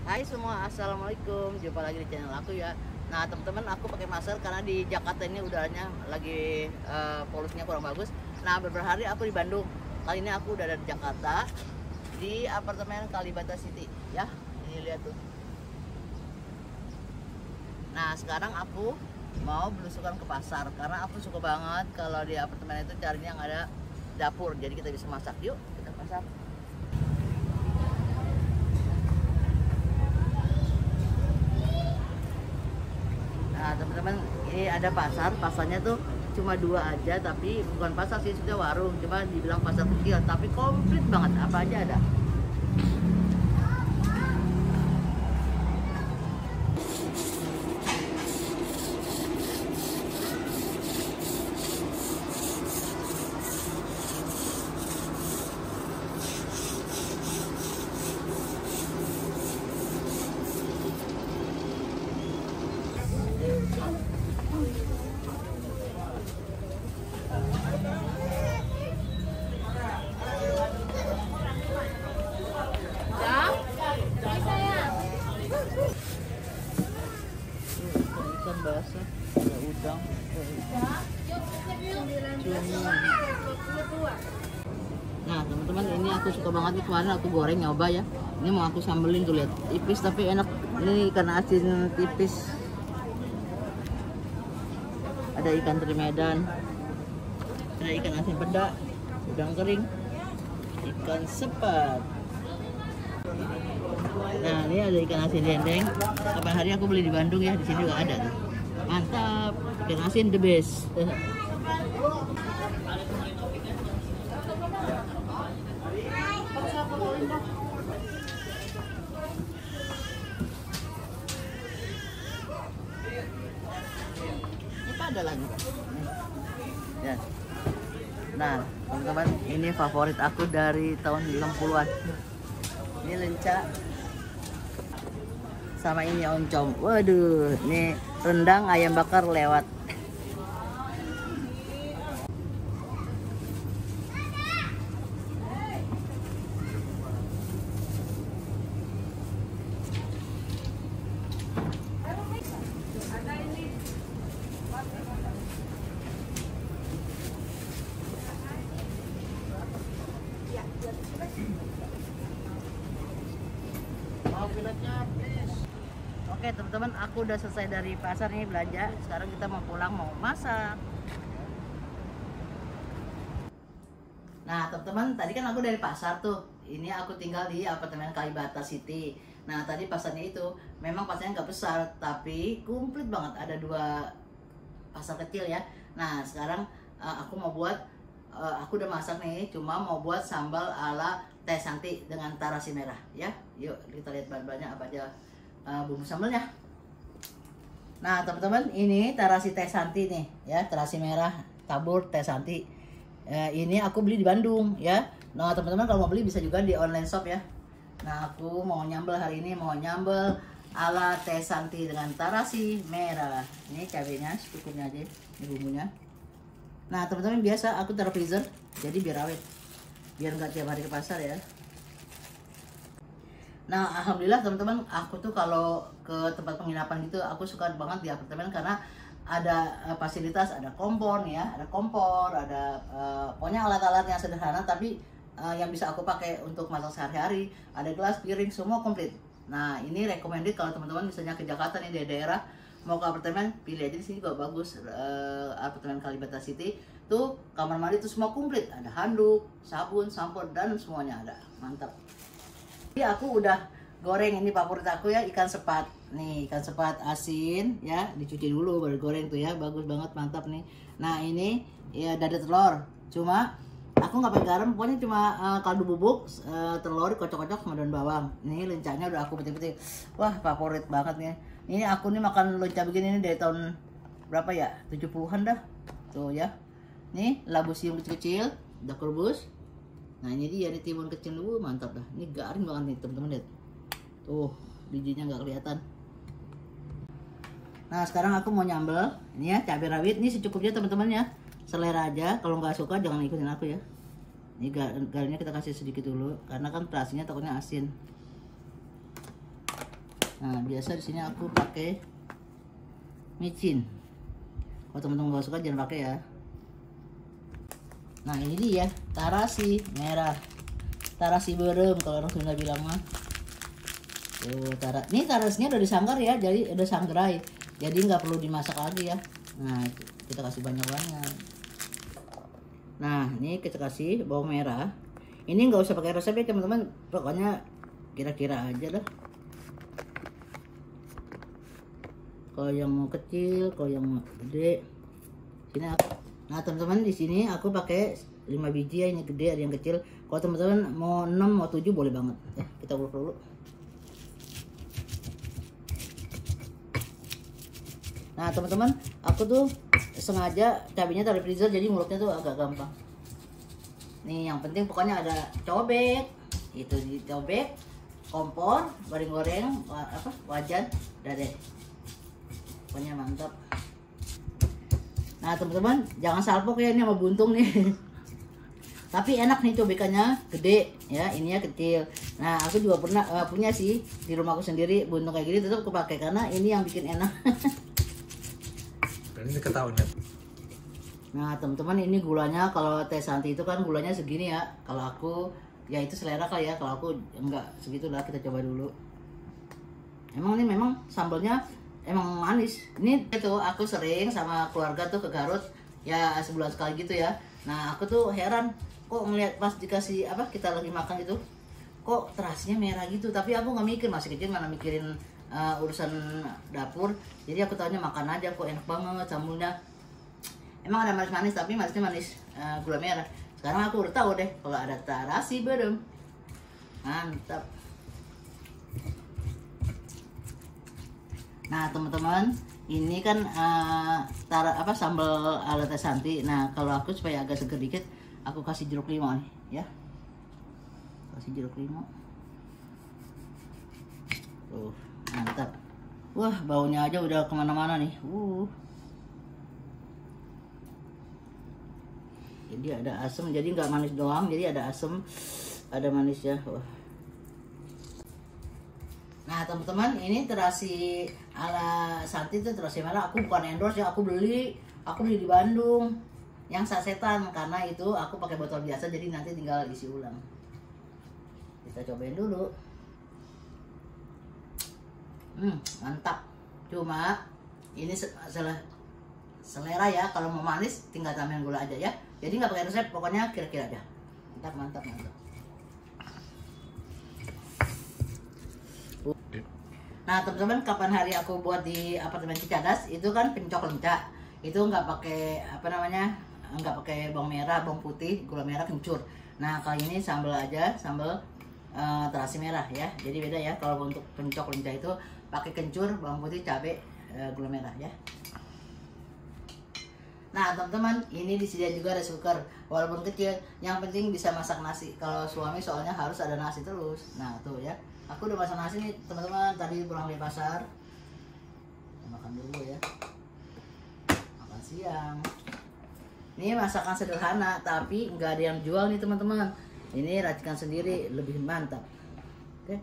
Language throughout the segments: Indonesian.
Hai semua, assalamualaikum. Jumpa lagi di channel aku ya. Nah teman-teman, aku pakai masker karena di Jakarta ini udaranya lagi polusinya kurang bagus. Nah beberapa hari aku di Bandung. Kali ini aku udah ada di Jakarta, di apartemen Kalibata City ya. Ini lihat tuh. Nah sekarang aku mau belusukan ke pasar karena aku suka banget kalau di apartemen itu carinya yang ada dapur. Jadi kita bisa masak. Yuk kita masak. Nah teman-teman, ini ada pasarnya tuh cuma dua aja, tapi bukan pasar sih, sudah warung, cuma dibilang pasar kecil, tapi komplit banget, apa aja ada. Ikan basah, ada udang, nah teman-teman, ini aku suka banget nih, kemarin aku goreng nyoba ya. Ini mau aku sambelin tuh, lihat tipis tapi enak. Ini ikan asin tipis. Ada ikan teri Medan, ada ikan asin peda, udang kering, ikan sepat. Nah ini ada ikan asin dendeng. Kapan hari aku beli di Bandung ya, di sini juga ada tuh. Mantap, ikan asin the best. Ini ada lagi. Ya. Nah, teman-teman, ini favorit aku dari tahun 60-an. Ini lenca sama ini oncom. Waduh, ini rendang ayam bakar lewat. Oke teman-teman, aku udah selesai dari pasar nih belanja. Sekarang kita mau pulang, mau masak. Nah teman-teman, tadi kan aku dari pasar tuh. Ini aku tinggal di apartemen Kalibata City. Nah tadi pasarnya itu memang pasarnya nggak besar, tapi komplit banget. Ada dua pasar kecil ya. Nah sekarang aku mau buat, aku udah masak nih. Cuma mau buat sambal ala Teh Santi dengan tarasi merah ya. Yuk kita lihat bahan-bahannya apa aja, bumbu sambalnya. Nah teman-teman, ini tarasi Teh Santi nih ya, tarasi merah tabur Teh Santi. Ini aku beli di Bandung ya. Nah teman-teman, kalau mau beli bisa juga di online shop ya. Nah aku mau nyambel hari ini, mau nyambel ala Teh Santi dengan tarasi merah. Ini cabenya secukupnya aja, ini bumbunya. Nah teman-teman, biasa aku taruh freezer jadi biar awet, biar nggak tiap hari ke pasar ya. Nah alhamdulillah teman-teman, aku tuh kalau ke tempat penginapan gitu aku suka banget di apartemen karena ada fasilitas, ada kompor nih ya, ada kompor, ada pokoknya alat-alat yang sederhana tapi yang bisa aku pakai untuk masak sehari-hari. Ada gelas, piring, semua komplit. Nah ini recommended kalau teman-teman misalnya ke Jakarta nih, dari daerah mau ke apartemen, pilih aja di sini juga bagus. Apartemen Kalibata City tuh kamar mandi tuh semua komplit, ada handuk, sabun, sampo, dan semuanya ada. Mantap. Jadi aku udah goreng, ini favorit aku ya, ikan sepat. Nih ikan sepat asin ya, dicuci dulu baru goreng tuh ya, bagus banget, mantap nih. Nah ini ya dada telur, cuma aku nggak pakai garam, pokoknya cuma kaldu bubuk, telur kocok-kocok sama daun bawang. Ini lencanya udah aku petik-petik. Wah favorit banget nih. Ini aku nih makan lenca begini nih dari tahun berapa ya, 70-an dah tuh ya. Nih labu siung kecil-kecil, udah kurbus. Nah ini dia, ini timun kecil dulu, mantap dah. Ini garing banget nih teman-teman, lihat. Tuh bijinya nggak kelihatan. Nah sekarang aku mau nyambel. Ini ya cabai rawit, ini secukupnya teman-teman ya. Selera aja, kalau nggak suka jangan ikutin aku ya. Ini garingnya kita kasih sedikit dulu, karena kan terasinya takutnya asin. Nah, biasa di sini aku pakai micin. Kalau teman-teman nggak suka jangan pakai ya. Nah, ini dia tarasi merah, tarasi berem kalau orang Sunda bilang mah. Ini tarasinya udah disanggar ya, jadi udah sanggerai, jadi nggak perlu dimasak lagi ya. Nah, kita kasih banyak-banyak. Nah, ini kita kasih bawang merah. Ini nggak usah pakai resep ya teman-teman, pokoknya kira-kira aja lah. Kalau yang mau kecil, kalau yang mau gede, sini aku. Nah teman-teman, di sini aku pakai 5 biji ya, ini gede, ada yang kecil. Kalau teman-teman mau 6 mau 7 boleh banget. Kita ulek dulu. Nah teman-teman, aku tuh sengaja cabenya taruh di freezer jadi nguleknya tuh agak gampang. Nih yang penting pokoknya ada cobek, itu dicobek, kompor, goreng-goreng, wajan, udah deh. Pokoknya mantap. Nah teman-teman, jangan salpok ya, ini sama buntung nih. Tapi enak nih, cobekannya gede ya, ininya kecil. Nah aku juga pernah punya sih di rumahku sendiri buntung kayak gini, tetap aku pakai karena ini yang bikin enak. Dan ini ketahuan ya. Nah teman-teman, ini gulanya kalau teh Santi itu kan gulanya segini ya. Kalau aku ya itu selera kali ya, kalau aku enggak segitu lah. Kita coba dulu. Emang ini memang sambalnya emang manis. Ini tuh aku sering sama keluarga tuh ke Garut ya, sebulan sekali gitu ya. Nah aku tuh heran kok ngeliat pas dikasih kita lagi makan gitu, kok terasinya merah gitu. Tapi aku nggak mikir, masih kecil mana mikirin urusan dapur. Jadi aku taunya makan aja, kok enak banget sambulnya. Emang ada manis-manis, tapi manisnya manis gula merah. Sekarang aku udah tahu deh kalau ada tarasi berem. Mantap. Nah teman-teman, ini kan sambal ala teh Santi. Nah kalau aku supaya agak seger dikit, aku kasih jeruk limau nih ya. Kasih jeruk limau. Tuh, mantap. Wah, baunya aja udah kemana-mana nih. Jadi ada asam, jadi nggak manis doang, jadi ada asam, ada manisnya. Wah. Nah teman-teman, ini terasi ala Santi itu terasi merah. Aku bukan endorse ya, aku beli di Bandung yang sasetan, karena itu aku pakai botol biasa, jadi nanti tinggal isi ulang. Kita cobain dulu. Mantap. Cuma ini selera ya, kalau mau manis tinggal tambahin gula aja ya. Jadi nggak pakai resep, pokoknya kira-kira aja. Mantap. Nah teman-teman, kapan hari aku buat di apartemen Cicadas itu kan pencok lenca, itu nggak pakai nggak pakai bawang merah, bawang putih, gula merah, kencur. Nah kali ini sambal aja, sambal terasi merah ya. Jadi beda ya, kalau untuk pencok lenca itu pakai kencur, bawang putih, cabai, gula merah ya. Nah teman-teman, ini disediakan juga rice cooker, walaupun kecil, yang penting bisa masak nasi. Kalau suami soalnya harus ada nasi terus. Nah tuh ya, aku udah masak nasi nih teman-teman, tadi pulang dari pasar. Makan dulu ya, makan siang. Ini masakan sederhana, tapi nggak ada yang jual nih teman-teman. Ini racikan sendiri, lebih mantap. Oke.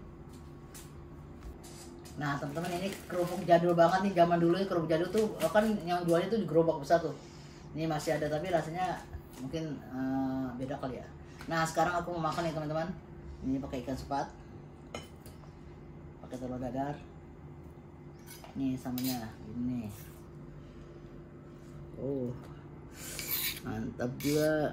Nah teman-teman, ini kerupuk jadul banget nih, zaman dulu ya. Kerupuk jadul tuh kan yang jualnya tuh di gerobak besar tuh. Ini masih ada, tapi rasanya mungkin beda kali ya. Nah sekarang aku mau makan nih teman-teman. Ini pakai ikan sepat, pakai telur dadar. Nih samanya ini. Mantap juga.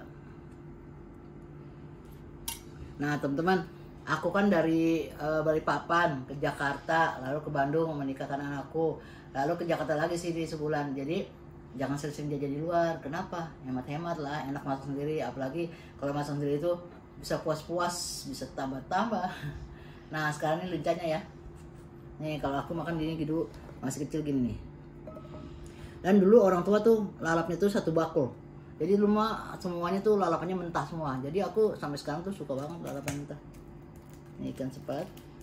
Nah teman-teman, aku kan dari Balikpapan ke Jakarta, lalu ke Bandung menikahkan anakku, lalu ke Jakarta lagi sih di sebulan. Jadi jangan sering-sering jajan di luar. Kenapa? Hemat-hemat lah, enak masak sendiri. Apalagi kalau masak sendiri itu bisa puas-puas, bisa tambah-tambah. Nah sekarang ini lencanya ya. Nih kalau aku makan gini gitu, masih kecil gini nih. Dan dulu orang tua tuh lalapnya tuh 1 bakul. Jadi rumah semuanya tuh lalapannya mentah semua. Jadi aku sampai sekarang tuh suka banget lalapan mentah. Ini ikan sepat.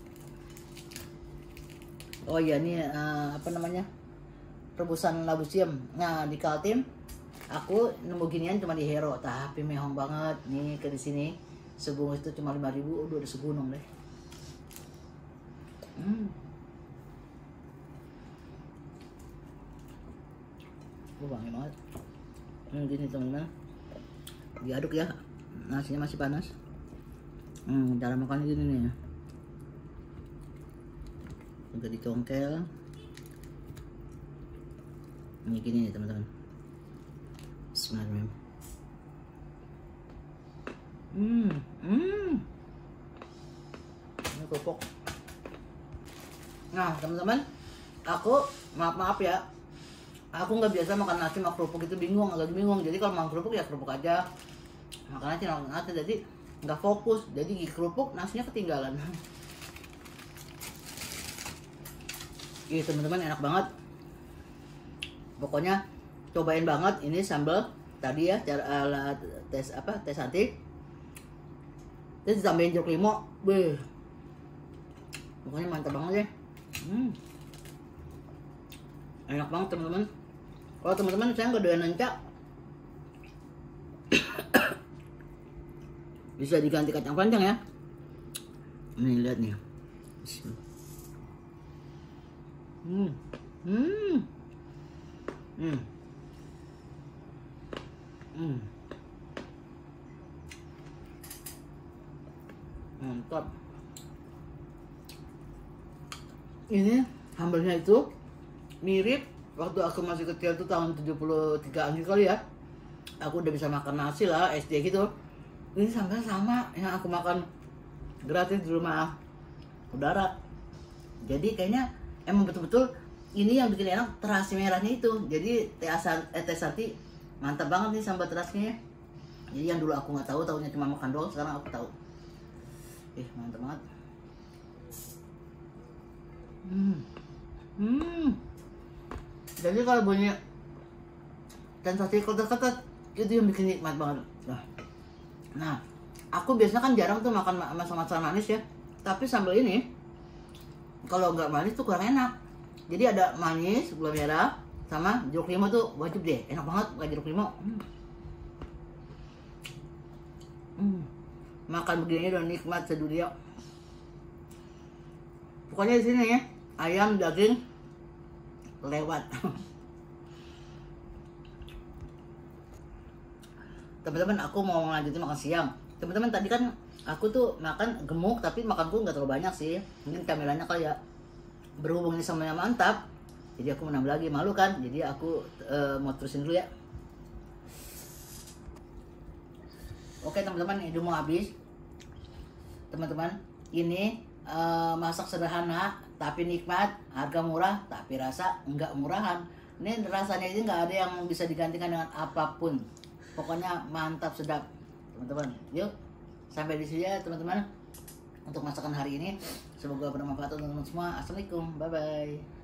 Oh iya, ini rebusan labu siam. Nah di Kaltim aku nemu ginian cuma di Hero, tapi mehong banget. Nih ke di sini sebungkus itu cuma 5.000, udah segunung deh. Wangi banget. Gini teman-teman, diaduk ya, nasinya masih panas. Cara makannya gini nih ya, udah dicongkel ini gini nih teman-teman. Bismillahirrahmanirrahim. Ini kerupuk. Nah teman-teman, aku maaf ya, aku nggak biasa makan nasi sama kerupuk, itu agak bingung. Jadi kalau makan kerupuk ya kerupuk aja, makan nasi jadi nggak fokus, jadi di kerupuk nasinya ketinggalan. Ini teman-teman enak banget, pokoknya cobain banget ini sambal tadi ya, cara tes anti, terus ditambahin jeruk limau, pokoknya mantap banget ya. Enak banget teman-teman. Kalau teman-teman saya nggak doyan lencak, bisa diganti kacang panjang ya. Nih lihat nih. Mantap. Ini sambalnya itu mirip waktu aku masih kecil tuh tahun 73 kali ya. Aku udah bisa makan nasi lah SD gitu. Ini sambalnya sama yang aku makan gratis di rumah udara. Jadi kayaknya emang betul-betul ini yang bikin enak terasi merahnya itu. Jadi teh Santi mantap banget nih sambal terasinya. Jadi yang dulu aku nggak tahu, taunya cuma makan doang, sekarang aku tahu. Mantap banget. Jadi kalau bunyi sensasi ketat-ketat itu yang bikin nikmat banget. Nah, aku biasanya kan jarang tuh makan masak-masak manis ya. Tapi sambal ini kalau nggak manis tuh kurang enak. Jadi ada manis, gula merah, sama jeruk limau tuh wajib deh. Enak banget pakai jeruk limau. Makan begini udah nikmat sedunia. Pokoknya di sini ya, ayam, daging lewat. Teman-teman, aku mau lanjutin makan siang. Teman-teman, tadi kan aku tuh makan gemuk, tapi makanku nggak terlalu banyak sih. Mungkin kameranya kali ya, berhubung ini semuanya mantap, jadi aku menambah lagi, malu kan. Jadi aku mau terusin dulu ya. Oke teman-teman, ini udah mau habis. Teman-teman, ini masak sederhana tapi nikmat, harga murah tapi rasa enggak murahan. Ini rasanya ini nggak ada yang bisa digantikan dengan apapun. Pokoknya mantap, sedap teman-teman. Yuk sampai di sini ya teman-teman untuk masakan hari ini. Semoga bermanfaat untuk teman-teman semua. Assalamualaikum, bye bye.